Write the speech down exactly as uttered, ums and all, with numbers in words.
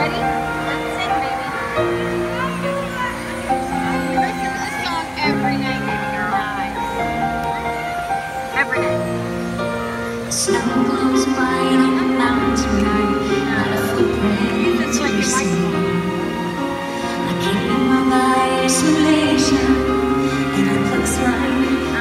Ready? Let's sing, baby. You listen to this song every night, baby. You're alive. Every night. Snow glows white on the mountain tonight. Not a footprint It's like to be you like seen. I keep in my isolation, and it looks like